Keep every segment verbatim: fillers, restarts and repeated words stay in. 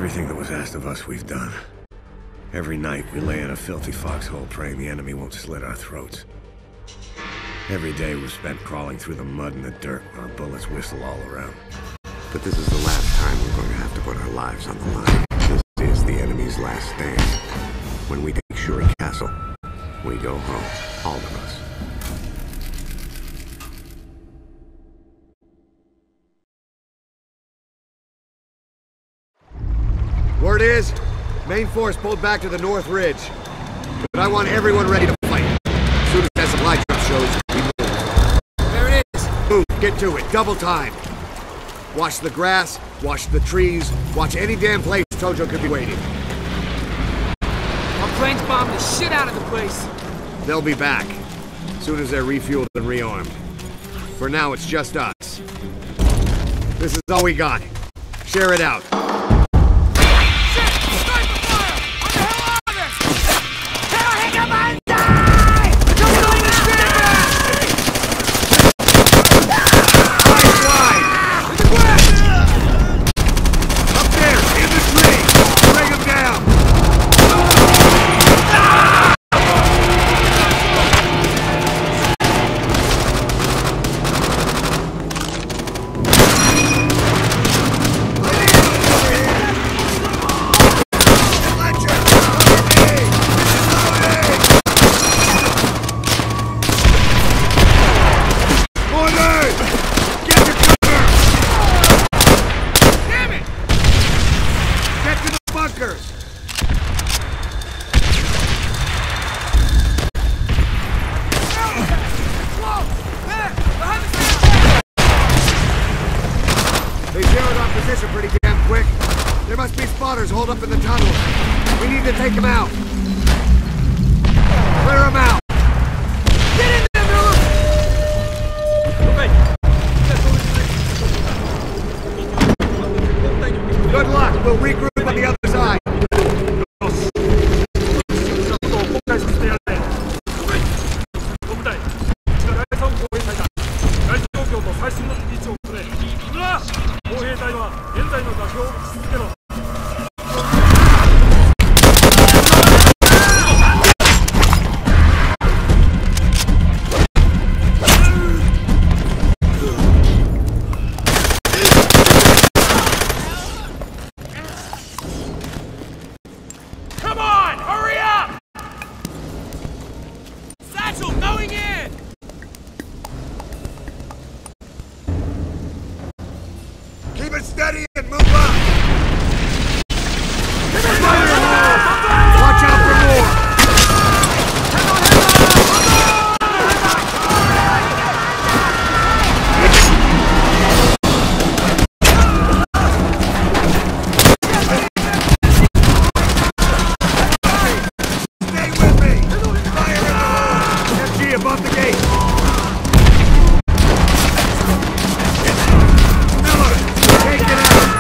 Everything that was asked of us, we've done. Every night, we lay in a filthy foxhole praying the enemy won't slit our throats. Every day we've spent crawling through the mud and the dirt while bullets whistle all around. But this is the last time we're going to have to put our lives on the line. This is the enemy's last stand. When we take Shuri Castle, we go home, all of us. Word is, main force pulled back to the North Ridge. But I want everyone ready to fight. As soon as that supply drop shows, we move. There it is! Move, get to it, double time. Watch the grass, watch the trees, watch any damn place Tojo could be waiting. Our planes bombed the shit out of the place. They'll be back, as soon as they're refueled and rearmed. For now, it's just us. This is all we got. Share it out. Pretty damn quick. There must be spotters holed up in the tunnels. We need to take them out. Clear them out. Get in there, Miller! Good luck. We'll regroup on the other side. Keep it steady and move up! Watch out for more! Stay with me! Fire it on! M G above the gate! Take it out!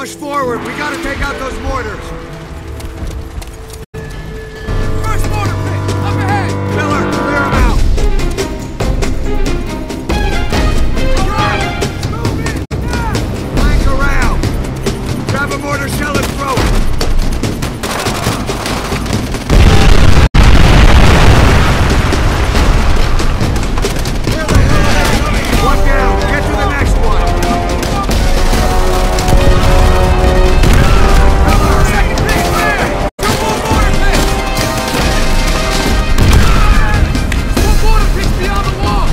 Push forward. We gotta take out those mortars. First mortar pit! Up ahead! Miller, clear them out. Flank around. Grab a mortar shell and throw it. One down. Get to the next one. Second pit, clear! Two more mortar pits! Two mortar pits beyond the wall!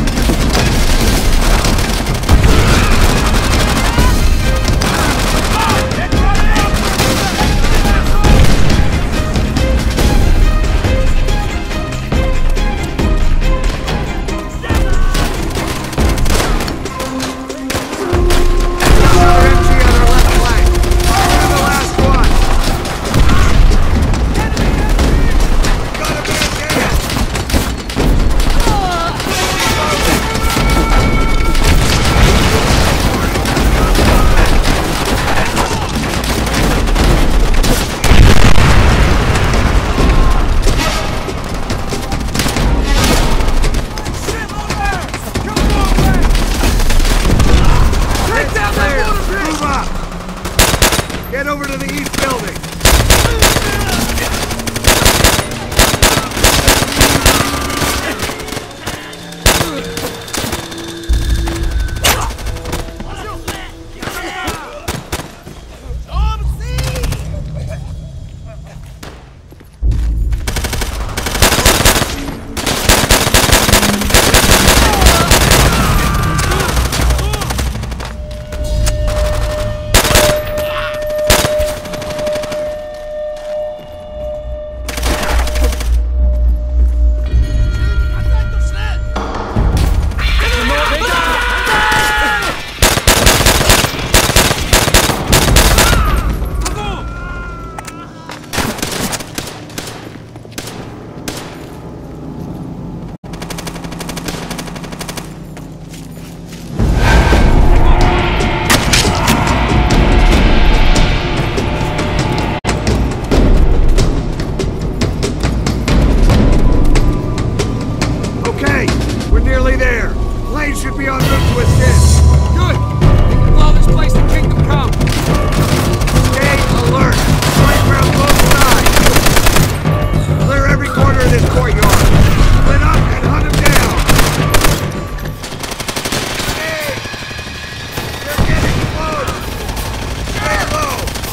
Another M G on our left flank. You're the last one. Gotta be dead. Take down that Clear. mortar pit! Move up. Get over to the east building. Okay, we're nearly there. Lane should be en route to assist. Good! We can blow this place to kingdom come! Stay alert. Right around both sides. Clear every corner of this courtyard. Split up and hunt them down. Hey! They're getting close. Stay low.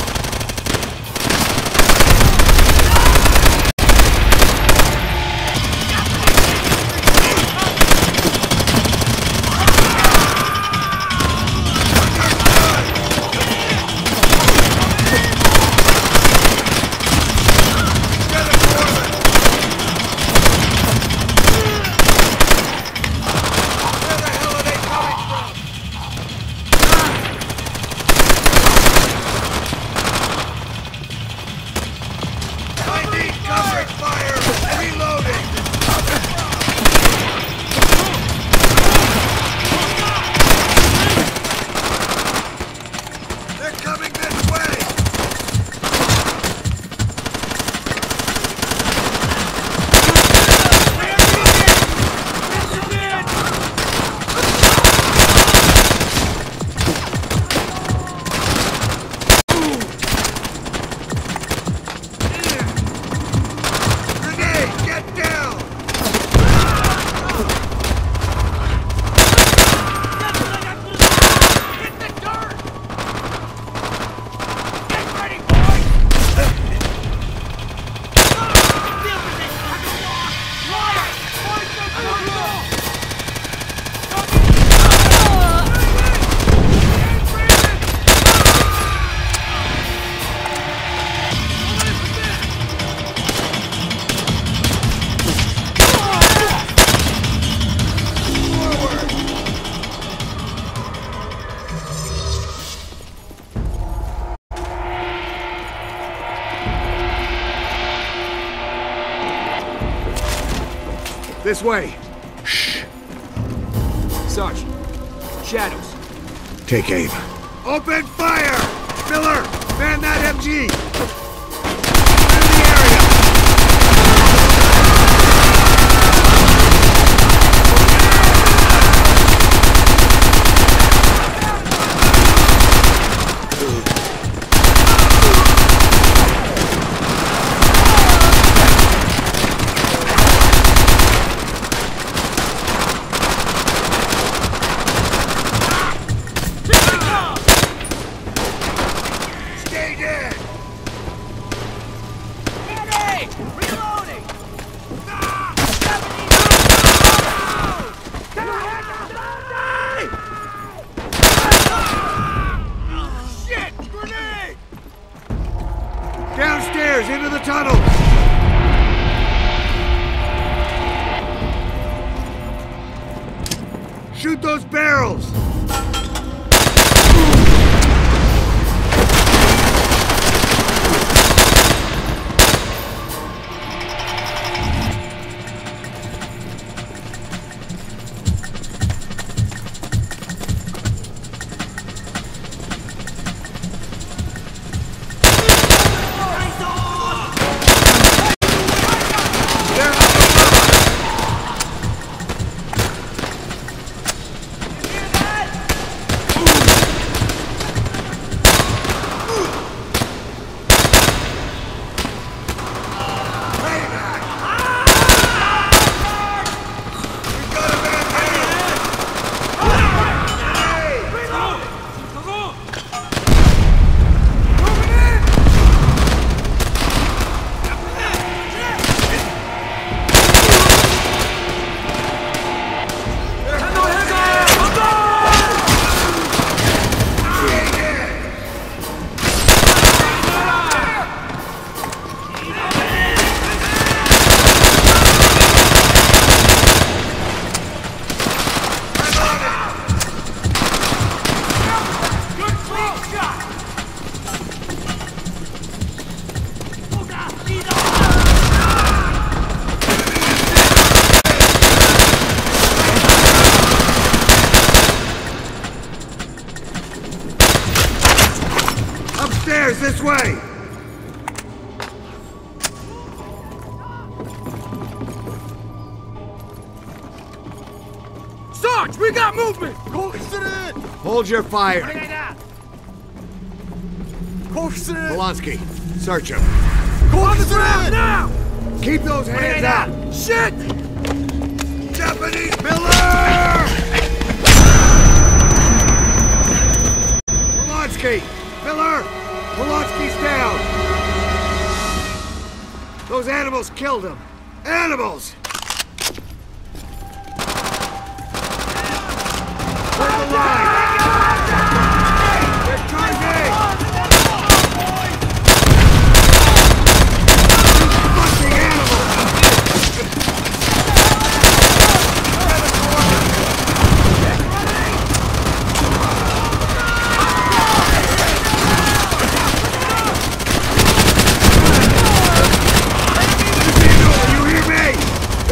Where the hell are they coming from? I need covering fire. Reloading. They're coming this way. Grenade, get down! Hit the dirt! Get ready, boys! Deal with this, sucker! Liar! Point the control! This way. Sarge, shadows. Take aim. Open fire! Miller, man that M G! Clear the area! Downstairs, into the tunnels! Shoot those barrels! Upstairs, this way! Sarge, we got movement! Hold your fire. Polanski, Polanski, search him. on the ground now! Keep those hands out! Shit! Japanese Miller! Polanski! Miller! Polanski's down! Those animals killed him! Animals! Hold the line! They're charging! Fucking animals! You hear me?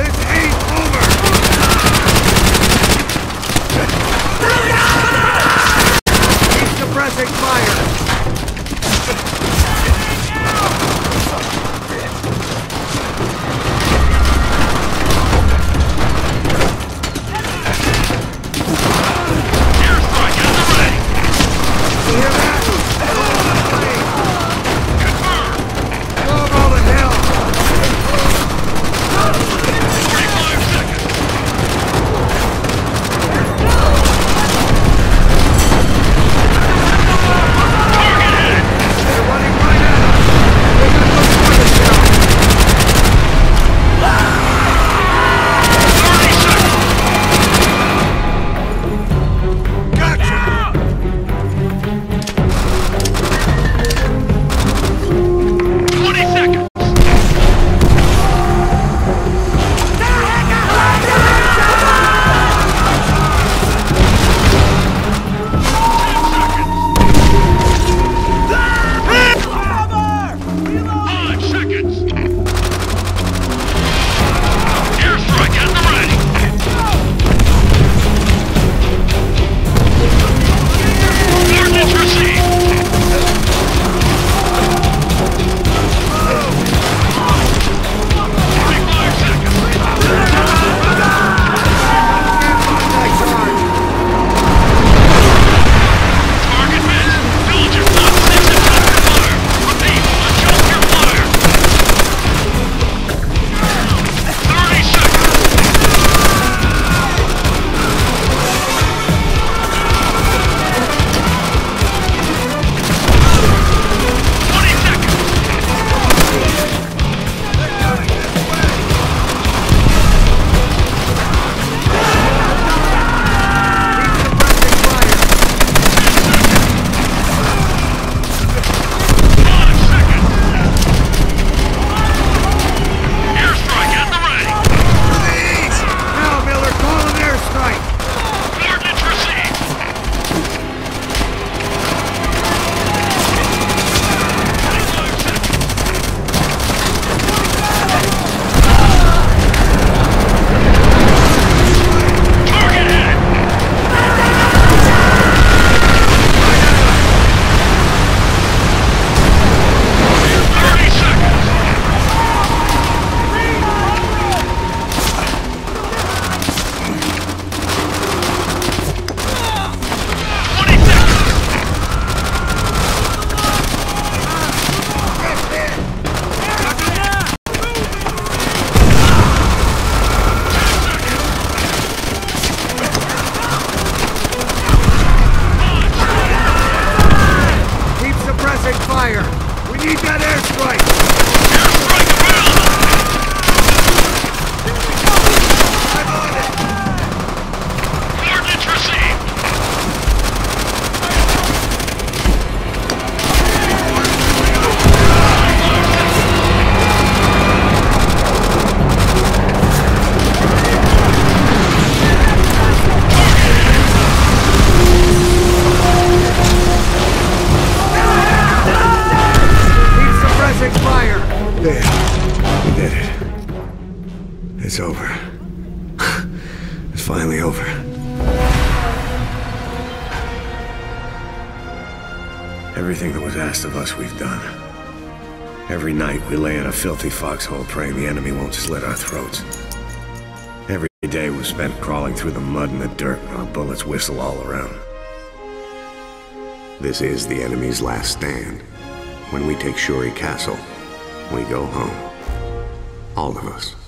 It's over. It's finally over. Everything that was asked of us, we've done. Every night we lay in a filthy foxhole praying the enemy won't slit our throats. Every day was spent crawling through the mud and the dirt while bullets whistle all around. This is the enemy's last stand. When we take Shuri Castle, we go home. All of us.